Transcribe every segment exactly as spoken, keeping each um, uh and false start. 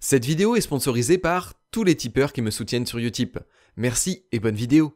Cette vidéo est sponsorisée par tous les tipeurs qui me soutiennent sur Utip. Merci et bonne vidéo.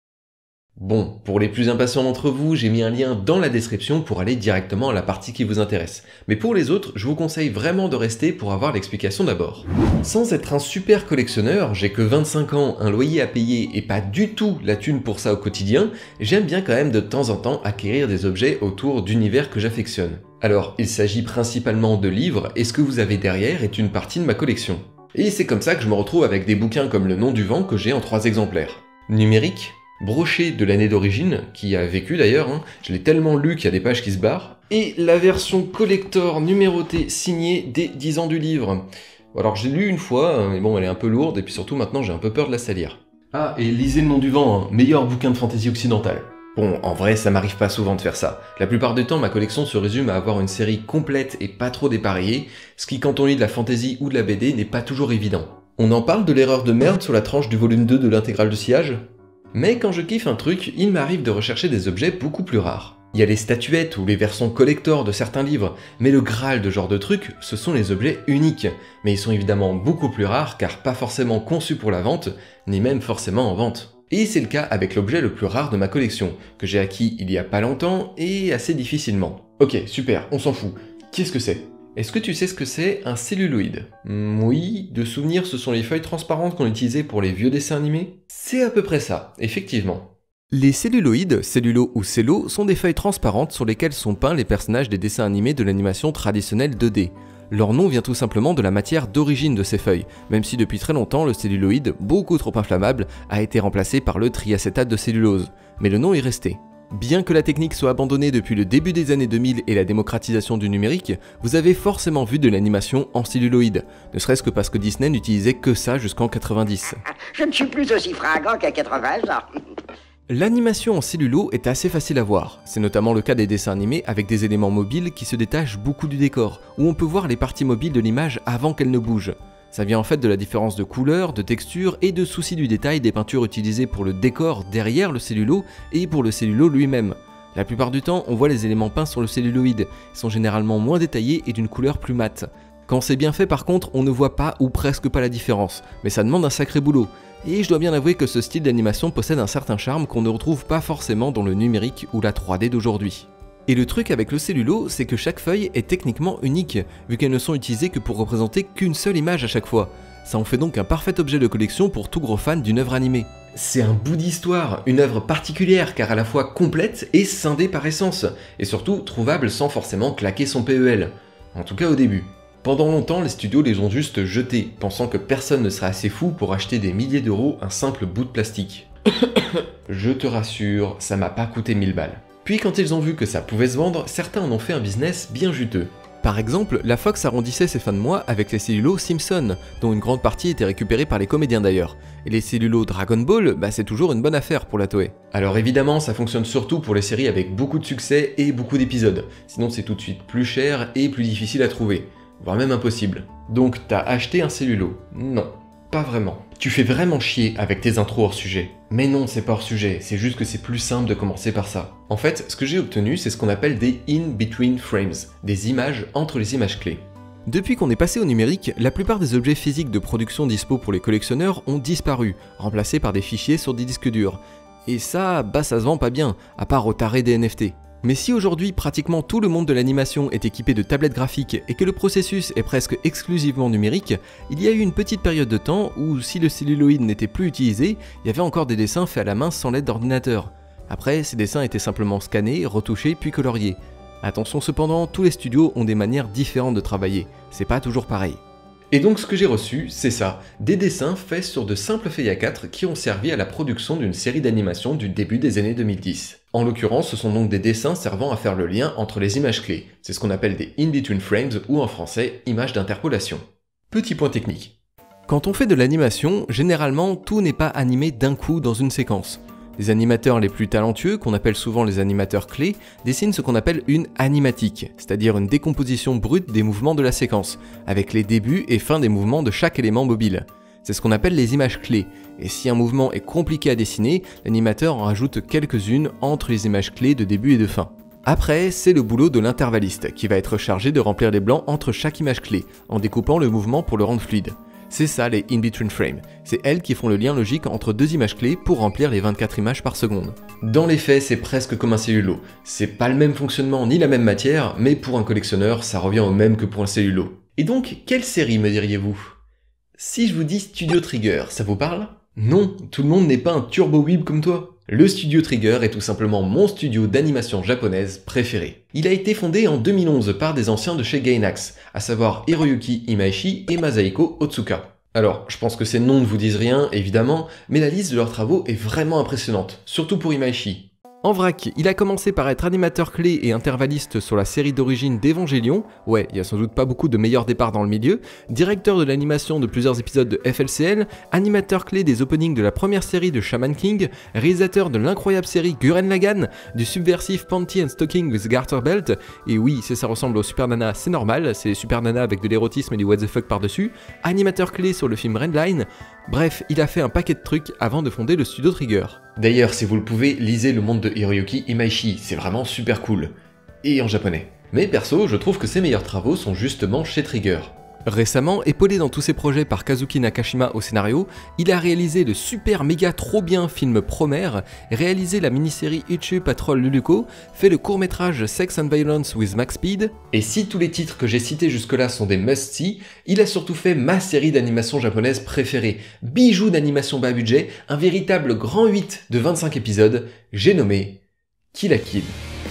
Bon, pour les plus impatients d'entre vous, j'ai mis un lien dans la description pour aller directement à la partie qui vous intéresse. Mais pour les autres, je vous conseille vraiment de rester pour avoir l'explication d'abord. Sans être un super collectionneur, j'ai que vingt-cinq ans, un loyer à payer et pas du tout la thune pour ça au quotidien, j'aime bien quand même de temps en temps acquérir des objets autour d'univers que j'affectionne. Alors, il s'agit principalement de livres et ce que vous avez derrière est une partie de ma collection. Et c'est comme ça que je me retrouve avec des bouquins comme Le Nom du Vent que j'ai en trois exemplaires. Numérique, broché de l'année d'origine, qui a vécu d'ailleurs, hein, je l'ai tellement lu qu'il y a des pages qui se barrent, et la version collector numérotée signée des dix ans du livre. Alors je l'ai lu une fois, mais bon elle est un peu lourde, et puis surtout maintenant j'ai un peu peur de la salir. Ah, et lisez Le Nom du Vent, hein, meilleur bouquin de fantasy occidentale. Bon, en vrai, ça m'arrive pas souvent de faire ça. La plupart du temps, ma collection se résume à avoir une série complète et pas trop dépareillée, ce qui, quand on lit de la fantasy ou de la B D, n'est pas toujours évident. On en parle de l'erreur de merde sur la tranche du volume deux de l'intégrale de sillage? Mais quand je kiffe un truc, il m'arrive de rechercher des objets beaucoup plus rares. Il y a les statuettes ou les versions collector de certains livres, mais le graal de genre de truc, ce sont les objets uniques. Mais ils sont évidemment beaucoup plus rares car pas forcément conçus pour la vente, ni même forcément en vente. Et c'est le cas avec l'objet le plus rare de ma collection, que j'ai acquis il y a pas longtemps et assez difficilement. Ok, super, on s'en fout. Qu'est-ce que c'est? Est-ce que tu sais ce que c'est un celluloïd? mmh, Oui, de souvenir ce sont les feuilles transparentes qu'on utilisait pour les vieux dessins animés? C'est à peu près ça, effectivement. Les celluloïdes, cellulo ou cello, sont des feuilles transparentes sur lesquelles sont peints les personnages des dessins animés de l'animation traditionnelle deux D. Leur nom vient tout simplement de la matière d'origine de ces feuilles, même si depuis très longtemps le celluloïd, beaucoup trop inflammable, a été remplacé par le triacétate de cellulose. Mais le nom est resté. Bien que la technique soit abandonnée depuis le début des années deux mille et la démocratisation du numérique, vous avez forcément vu de l'animation en celluloïd, ne serait-ce que parce que Disney n'utilisait que ça jusqu'en quatre-vingt-dix. Je ne suis plus aussi fringant qu'à quatre-vingts ans. L'animation en cellulo est assez facile à voir, c'est notamment le cas des dessins animés avec des éléments mobiles qui se détachent beaucoup du décor, où on peut voir les parties mobiles de l'image avant qu'elle ne bouge. Ça vient en fait de la différence de couleur, de texture et de souci du détail des peintures utilisées pour le décor derrière le cellulo et pour le cellulo lui-même. La plupart du temps, on voit les éléments peints sur le celluloïd, ils sont généralement moins détaillés et d'une couleur plus mate. Quand c'est bien fait par contre, on ne voit pas ou presque pas la différence, mais ça demande un sacré boulot. Et je dois bien avouer que ce style d'animation possède un certain charme qu'on ne retrouve pas forcément dans le numérique ou la trois D d'aujourd'hui. Et le truc avec le cellulo, c'est que chaque feuille est techniquement unique, vu qu'elles ne sont utilisées que pour représenter qu'une seule image à chaque fois. Ça en fait donc un parfait objet de collection pour tout gros fan d'une œuvre animée. C'est un bout d'histoire, une œuvre particulière car à la fois complète et scindée par essence, et surtout trouvable sans forcément claquer son P E L. En tout cas au début. Pendant longtemps, les studios les ont juste jetés, pensant que personne ne serait assez fou pour acheter des milliers d'euros un simple bout de plastique. Je te rassure, ça m'a pas coûté mille balles. Puis quand ils ont vu que ça pouvait se vendre, certains en ont fait un business bien juteux. Par exemple, la Fox arrondissait ses fins de mois avec les cellulos Simpson, dont une grande partie était récupérée par les comédiens d'ailleurs. Et les cellulos Dragon Ball, bah c'est toujours une bonne affaire pour la Toei. Alors évidemment, ça fonctionne surtout pour les séries avec beaucoup de succès et beaucoup d'épisodes, sinon c'est tout de suite plus cher et plus difficile à trouver. Voire même impossible. Donc t'as acheté un cellulo? Non, pas vraiment. Tu fais vraiment chier avec tes intros hors sujet. Mais non, c'est pas hors sujet, c'est juste que c'est plus simple de commencer par ça. En fait, ce que j'ai obtenu, c'est ce qu'on appelle des in-between frames, des images entre les images clés. Depuis qu'on est passé au numérique, la plupart des objets physiques de production dispo pour les collectionneurs ont disparu, remplacés par des fichiers sur des disques durs. Et ça, bah ça se vend pas bien, à part au taré des N F T. Mais si aujourd'hui pratiquement tout le monde de l'animation est équipé de tablettes graphiques et que le processus est presque exclusivement numérique, il y a eu une petite période de temps où si le celluloïd n'était plus utilisé, il y avait encore des dessins faits à la main sans l'aide d'ordinateur. Après, ces dessins étaient simplement scannés, retouchés puis coloriés. Attention cependant, tous les studios ont des manières différentes de travailler, c'est pas toujours pareil. Et donc ce que j'ai reçu, c'est ça, des dessins faits sur de simples feuilles A quatre qui ont servi à la production d'une série d'animation du début des années deux mille dix. En l'occurrence, ce sont donc des dessins servant à faire le lien entre les images clés. C'est ce qu'on appelle des in-between frames ou en français, images d'interpolation. Petit point technique. Quand on fait de l'animation, généralement tout n'est pas animé d'un coup dans une séquence. Les animateurs les plus talentueux, qu'on appelle souvent les animateurs clés, dessinent ce qu'on appelle une animatique, c'est-à-dire une décomposition brute des mouvements de la séquence, avec les débuts et fins des mouvements de chaque élément mobile. C'est ce qu'on appelle les images clés, et si un mouvement est compliqué à dessiner, l'animateur en rajoute quelques-unes entre les images clés de début et de fin. Après, c'est le boulot de l'intervalliste, qui va être chargé de remplir les blancs entre chaque image clé, en découpant le mouvement pour le rendre fluide. C'est ça les in-between frames, c'est elles qui font le lien logique entre deux images clés pour remplir les vingt-quatre images par seconde. Dans les faits, c'est presque comme un cellulo. C'est pas le même fonctionnement ni la même matière, mais pour un collectionneur, ça revient au même que pour un cellulo. Et donc, quelle série me diriez-vous? Si je vous dis Studio Trigger, ça vous parle? Non, tout le monde n'est pas un turbo weeb comme toi. Le Studio Trigger est tout simplement mon studio d'animation japonaise préféré. Il a été fondé en deux mille onze par des anciens de chez Gainax, à savoir Hiroyuki Imaishi et Masahiko Otsuka. Alors, je pense que ces noms ne vous disent rien, évidemment, mais la liste de leurs travaux est vraiment impressionnante, surtout pour Imaishi. En vrac, il a commencé par être animateur clé et intervalliste sur la série d'origine d'Evangelion, ouais, il y a sans doute pas beaucoup de meilleurs départs dans le milieu, directeur de l'animation de plusieurs épisodes de F L C L, animateur clé des openings de la première série de Shaman King, réalisateur de l'incroyable série Gurren Lagann, du subversif Panty and Stocking with Garter Belt, et oui, si ça ressemble au Super Nana, c'est normal, c'est Super Nana avec de l'érotisme et du what the fuck par-dessus, animateur clé sur le film Redline, bref, il a fait un paquet de trucs avant de fonder le Studio Trigger. D'ailleurs, si vous le pouvez, lisez le monde de Hiroyuki Imaishi, c'est vraiment super cool. Et en japonais. Mais perso, je trouve que ses meilleurs travaux sont justement chez Trigger. Récemment, épaulé dans tous ses projets par Kazuki Nakashima au scénario, il a réalisé le super méga trop bien film Promare, réalisé la mini-série Ichu Patrol Luluko, fait le court-métrage Sex and Violence with Max Speed, et si tous les titres que j'ai cités jusque-là sont des must-see, il a surtout fait ma série d'animation japonaise préférée, bijou d'animation bas budget, un véritable grand huit de vingt-cinq épisodes, j'ai nommé Kill la Kill.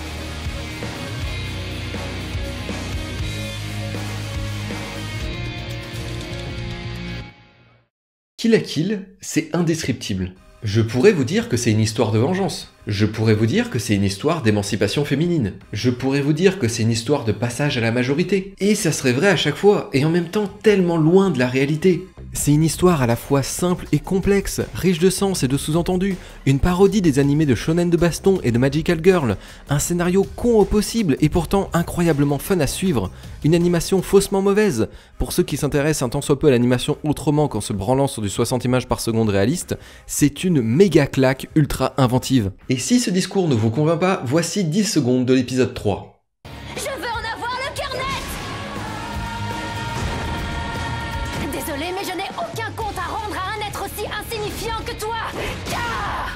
Kill la Kill, c'est indescriptible. Je pourrais vous dire que c'est une histoire de vengeance. Je pourrais vous dire que c'est une histoire d'émancipation féminine. Je pourrais vous dire que c'est une histoire de passage à la majorité. Et ça serait vrai à chaque fois, et en même temps tellement loin de la réalité. C'est une histoire à la fois simple et complexe, riche de sens et de sous-entendus, une parodie des animés de shonen de baston et de Magical Girl, un scénario con au possible et pourtant incroyablement fun à suivre, une animation faussement mauvaise. Pour ceux qui s'intéressent un tant soit peu à l'animation autrement qu'en se branlant sur du soixante images par seconde réaliste, c'est une méga claque ultra inventive. Et si ce discours ne vous convainc pas, voici dix secondes de l'épisode trois. Je veux en avoir le cœur net! Désolé, mais je n'ai aucun compte à rendre à un être aussi insignifiant que toi! Ah!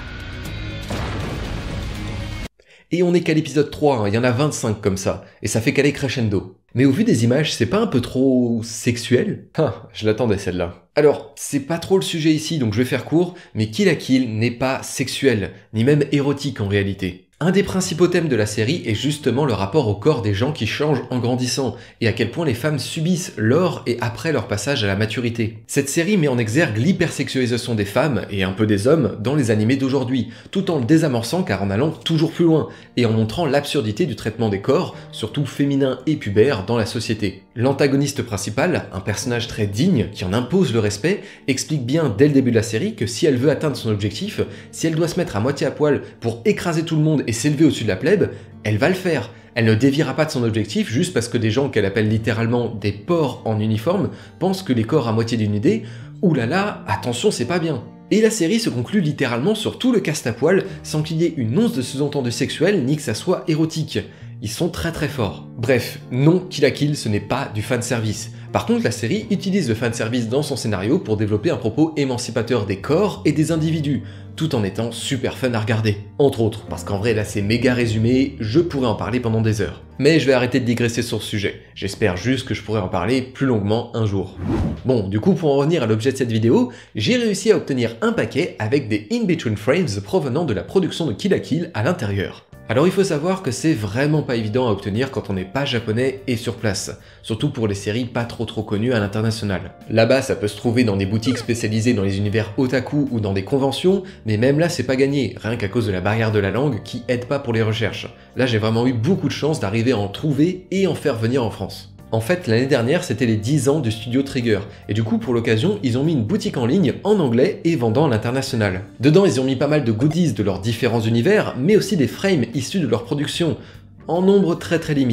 Et on n'est qu'à l'épisode trois, hein, il y en a vingt-cinq comme ça, et ça fait qu'aller crescendo. Mais au vu des images, c'est pas un peu trop sexuel? Ah, je l'attendais celle-là. Alors, c'est pas trop le sujet ici, donc je vais faire court, mais Kill la Kill n'est pas sexuel, ni même érotique en réalité. Un des principaux thèmes de la série est justement le rapport au corps des gens qui changent en grandissant, et à quel point les femmes subissent lors et après leur passage à la maturité. Cette série met en exergue l'hypersexualisation des femmes, et un peu des hommes, dans les animés d'aujourd'hui, tout en le désamorçant car en allant toujours plus loin, et en montrant l'absurdité du traitement des corps, surtout féminins et pubères, dans la société. L'antagoniste principal, un personnage très digne, qui en impose le respect, explique bien dès le début de la série que si elle veut atteindre son objectif, si elle doit se mettre à moitié à poil pour écraser tout le monde et s'élever au-dessus de la plèbe, elle va le faire. Elle ne déviera pas de son objectif juste parce que des gens qu'elle appelle littéralement des porcs en uniforme pensent que les corps à moitié dénudés, oulala, attention c'est pas bien. Et la série se conclut littéralement sur tout le cast à poil sans qu'il y ait une once de sous-entendu sexuel ni que ça soit érotique. Ils sont très très forts. Bref, non, Kill la Kill ce n'est pas du fanservice. Par contre, la série utilise le fanservice dans son scénario pour développer un propos émancipateur des corps et des individus, tout en étant super fun à regarder. Entre autres, parce qu'en vrai là c'est méga résumé, je pourrais en parler pendant des heures. Mais je vais arrêter de digresser sur ce sujet, j'espère juste que je pourrai en parler plus longuement un jour. Bon, du coup pour en revenir à l'objet de cette vidéo, j'ai réussi à obtenir un paquet avec des in-between frames provenant de la production de Kill la Kill à l'intérieur. Alors il faut savoir que c'est vraiment pas évident à obtenir quand on n'est pas japonais et sur place, surtout pour les séries pas trop trop connues à l'international. Là-bas ça peut se trouver dans des boutiques spécialisées dans les univers otaku ou dans des conventions, mais même là c'est pas gagné, rien qu'à cause de la barrière de la langue qui aide pas pour les recherches. Là j'ai vraiment eu beaucoup de chance d'arriver à en trouver et en faire venir en France. En fait, l'année dernière, c'était les dix ans du Studio Trigger, et du coup, pour l'occasion, ils ont mis une boutique en ligne en anglais et vendant à l'international. Dedans, ils ont mis pas mal de goodies de leurs différents univers, mais aussi des frames issus de leur production, en nombre très très limité.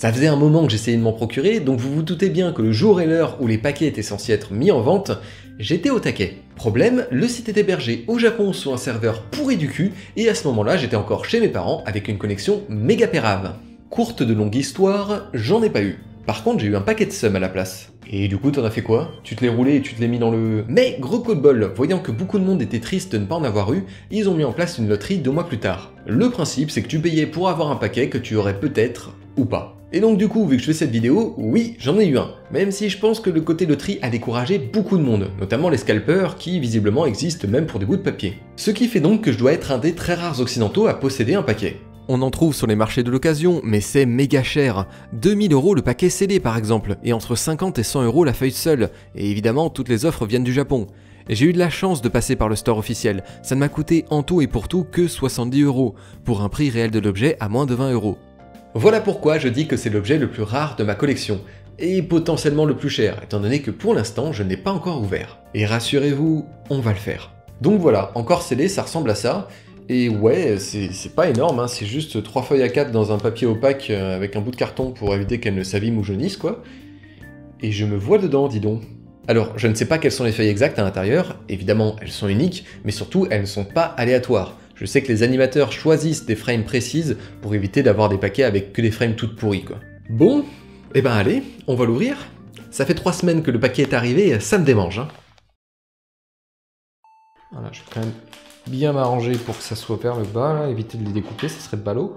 Ça faisait un moment que j'essayais de m'en procurer, donc vous vous doutez bien que le jour et l'heure où les paquets étaient censés être mis en vente, j'étais au taquet. Problème, le site est hébergé au Japon sur un serveur pourri du cul, et à ce moment-là j'étais encore chez mes parents avec une connexion méga pérave. Courte de longue histoire, j'en ai pas eu. Par contre j'ai eu un paquet de seum à la place. Et du coup t'en as fait quoi? Tu te l'es roulé et tu te l'es mis dans le... Mais gros coup de bol, voyant que beaucoup de monde était triste de ne pas en avoir eu, ils ont mis en place une loterie deux mois plus tard. Le principe c'est que tu payais pour avoir un paquet que tu aurais peut-être ou pas. Et donc du coup, vu que je fais cette vidéo, oui, j'en ai eu un. Même si je pense que le côté loterie a découragé beaucoup de monde, notamment les scalpers qui visiblement existent même pour des bouts de papier. Ce qui fait donc que je dois être un des très rares occidentaux à posséder un paquet. On en trouve sur les marchés de l'occasion, mais c'est méga cher. deux mille euros le paquet scellé par exemple, et entre cinquante et cent euros la feuille seule. Et évidemment, toutes les offres viennent du Japon. J'ai eu de la chance de passer par le store officiel, ça ne m'a coûté en tout et pour tout que soixante-dix euros, pour un prix réel de l'objet à moins de vingt euros. Voilà pourquoi je dis que c'est l'objet le plus rare de ma collection, et potentiellement le plus cher, étant donné que pour l'instant je n'ai pas encore ouvert. Et rassurez-vous, on va le faire. Donc voilà, encore scellé, ça ressemble à ça. Et ouais, c'est pas énorme, hein, c'est juste trois feuilles A quatre dans un papier opaque euh, avec un bout de carton pour éviter qu'elles ne s'abîment ou jaunissent, quoi. Et je me vois dedans, dis donc. Alors, je ne sais pas quelles sont les feuilles exactes à l'intérieur, évidemment elles sont uniques, mais surtout elles ne sont pas aléatoires. Je sais que les animateurs choisissent des frames précises pour éviter d'avoir des paquets avec que des frames toutes pourries, quoi. Bon, et eh ben allez, on va l'ouvrir. Ça fait trois semaines que le paquet est arrivé, ça me démange, hein. Voilà, je vais quand même bien m'arranger pour que ça soit vers le bas, là, éviter de les découper, ça serait de ballot.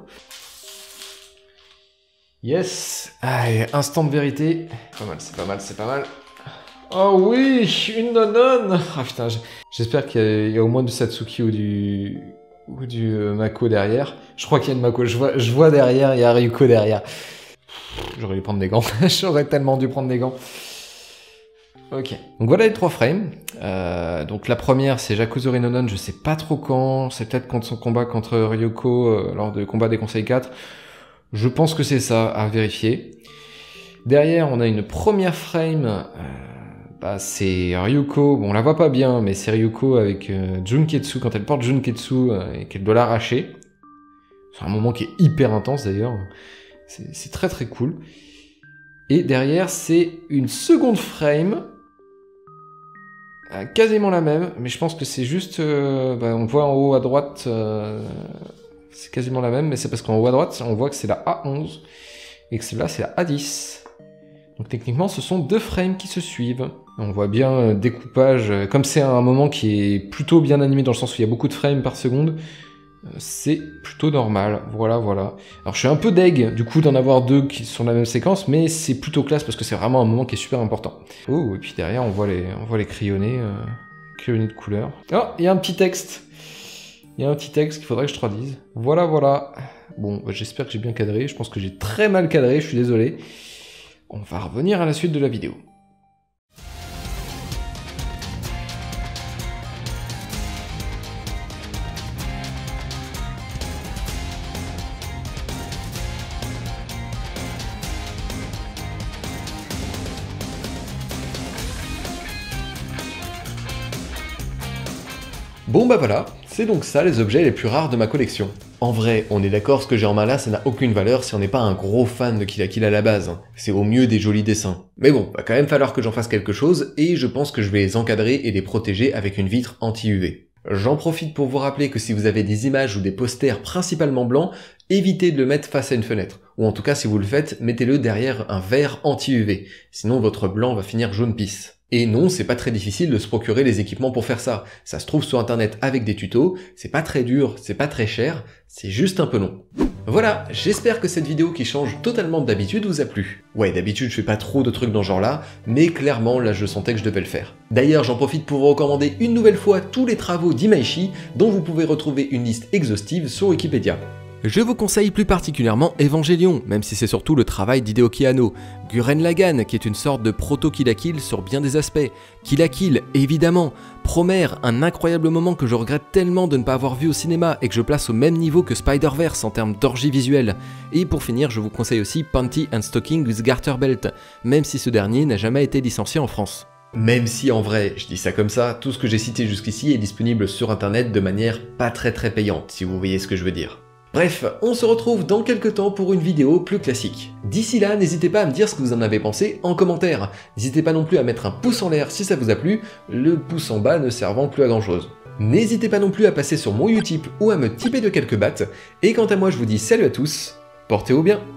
Yes, allez, instant de vérité. Pas mal, c'est pas mal, c'est pas mal. Oh oui, une nonone. Ah putain, j'espère qu'il y, y a au moins du Satsuki ou du ou du euh, Mako derrière. Je crois qu'il y a une Mako, je vois, je vois derrière, il y a Ryuko derrière. J'aurais dû prendre des gants, j'aurais tellement dû prendre des gants. Ok, donc voilà les trois frames. Euh, donc la première c'est Jakuzuri no Non, je sais pas trop quand, c'est peut-être contre son combat contre Ryuko euh, lors du combat des conseils quatre. Je pense que c'est ça, à vérifier. Derrière on a une première frame, euh, bah, c'est Ryuko, bon on la voit pas bien, mais c'est Ryuko avec euh, Junketsu, quand elle porte Junketsu euh, et qu'elle doit l'arracher. C'est un moment qui est hyper intense d'ailleurs, c'est très très cool. Et derrière c'est une seconde frame, quasiment la même, mais je pense que c'est juste, euh, bah, on voit en haut à droite, euh, c'est quasiment la même, mais c'est parce qu'en haut à droite, on voit que c'est la A onze, et que celle-là, c'est la A dix. Donc techniquement, ce sont deux frames qui se suivent. On voit bien euh, découpage, euh, comme c'est un moment qui est plutôt bien animé, dans le sens où il y a beaucoup de frames par seconde, euh, c'est plutôt normal, voilà, voilà. Alors je suis un peu deg, du coup, d'en avoir deux qui sont la même séquence, mais c'est plutôt classe, parce que c'est vraiment un moment qui est super important. Oh, et puis derrière, on voit les, on voit les crayonnés, euh, crayonnés de couleur. Oh, il y a un petit texte. Il y a un petit texte qu'il faudrait que je traduise. Voilà, voilà. Bon, bah, j'espère que j'ai bien cadré, je pense que j'ai très mal cadré, je suis désolé. On va revenir à la suite de la vidéo. Bon bah voilà, c'est donc ça les objets les plus rares de ma collection. En vrai, on est d'accord, ce que j'ai en main là, ça n'a aucune valeur si on n'est pas un gros fan de Kill la Kill à la base. C'est au mieux des jolis dessins. Mais bon, va quand même falloir que j'en fasse quelque chose, et je pense que je vais les encadrer et les protéger avec une vitre anti-U V. J'en profite pour vous rappeler que si vous avez des images ou des posters principalement blancs, évitez de le mettre face à une fenêtre. Ou en tout cas, si vous le faites, mettez-le derrière un verre anti-U V. Sinon votre blanc va finir jaune pisse. Et non, c'est pas très difficile de se procurer les équipements pour faire ça. Ça se trouve sur internet avec des tutos, c'est pas très dur, c'est pas très cher, c'est juste un peu long. Voilà, j'espère que cette vidéo qui change totalement d'habitude vous a plu. Ouais, d'habitude je fais pas trop de trucs dans ce genre-là, mais clairement là je sentais que je devais le faire. D'ailleurs, j'en profite pour vous recommander une nouvelle fois tous les travaux d'Imaishi, dont vous pouvez retrouver une liste exhaustive sur Wikipédia. Je vous conseille plus particulièrement Evangelion, même si c'est surtout le travail d'Hideoki Anno, Gurren Lagann, qui est une sorte de proto-Kill la Kill sur bien des aspects, Kill la Kill, évidemment, Promare, un incroyable moment que je regrette tellement de ne pas avoir vu au cinéma et que je place au même niveau que Spider-Verse en termes d'orgie visuelle. Et pour finir, je vous conseille aussi Panty and Stocking with Garter Belt, même si ce dernier n'a jamais été licencié en France. Même si en vrai, je dis ça comme ça, tout ce que j'ai cité jusqu'ici est disponible sur internet de manière pas très très payante, si vous voyez ce que je veux dire. Bref, on se retrouve dans quelques temps pour une vidéo plus classique. D'ici là, n'hésitez pas à me dire ce que vous en avez pensé en commentaire. N'hésitez pas non plus à mettre un pouce en l'air si ça vous a plu, le pouce en bas ne servant plus à grand chose. N'hésitez pas non plus à passer sur mon Utip ou à me tiper de quelques bahts. Et quant à moi, je vous dis salut à tous, portez-vous bien.